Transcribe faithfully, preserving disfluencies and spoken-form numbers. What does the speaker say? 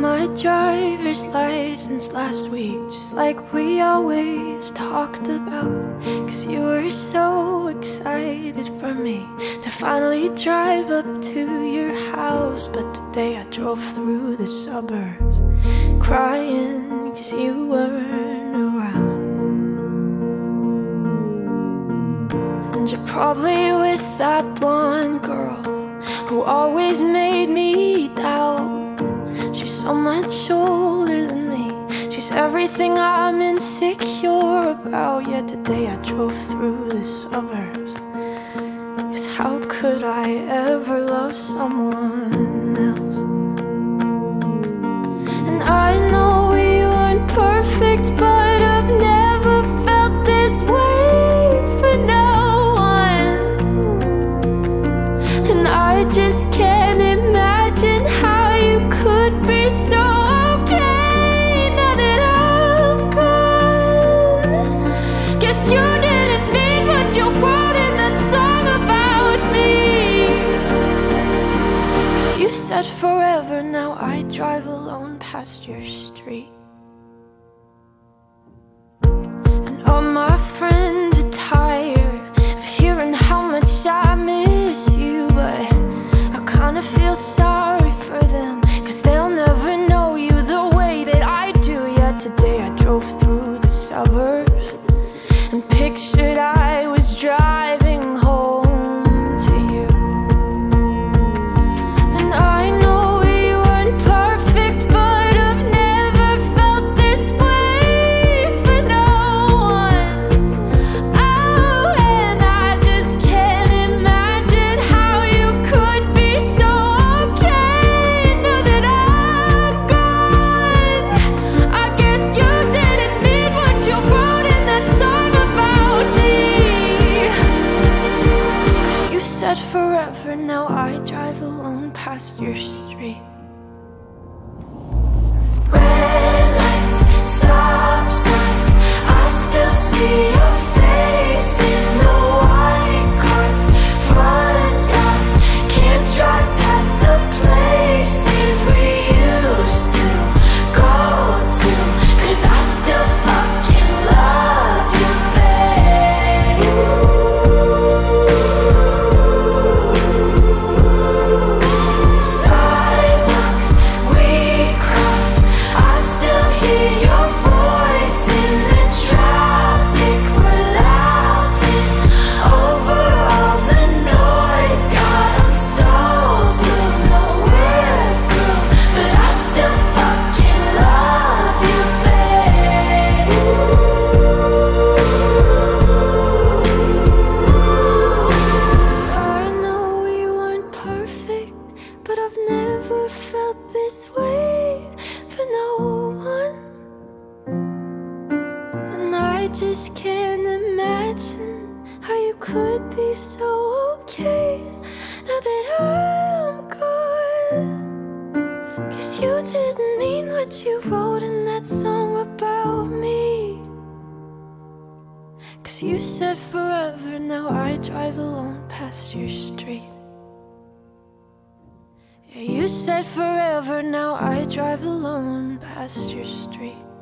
my driver's license last week, just like we always talked about. Cause you were so excited for me to finally drive up to your house. But today I drove through the suburbs crying cause you weren't around. And you're probably with that blonde girl who always made me doubt. She's so much older than me, she's everything I'm insecure about. Yet today I drove through the suburbs, cause how could I ever love someone else? And I know we weren't perfect, but I've never felt this way for no one. And I just can't imagine how you could be so okay now that I'm gone. Guess you didn't mean what you wrote in that song about me. Cause you said forever, now I drive alone past your street. And all my friends are tired of hearing how much I miss you, but I kinda feel sorry for them, cause they'll never know you the way that I do. Yet today I drove through the suburbs and pictured I was driving home to you. And I know we weren't perfect, but I've never felt this way for no one. Oh, and I just can't imagine how you could be so okay now that I'm gone. I guess you didn't mean what you wrote in that song about me. Cause you said forever, now I drive alone past your street. Red lights, stop signs, I still see your face in the white cars, front yards. Can't drive past the places we used to go to, cause I still fucking love you, babe. Sidewalks we crossed, I still hear your voice in the traffic. We're laughing over all the noise. God, I'm so blue, no we're through, but I still fucking love you, babe. I know we weren't perfect, but I've never felt this way for no one. And I just can't imagine how you could be so okay now that I'm gone. Cause you didn't mean what you wrote in that song about me. Cause you said forever, now I drive alone past your street. Yeah, you said forever, now I drive alone past your street.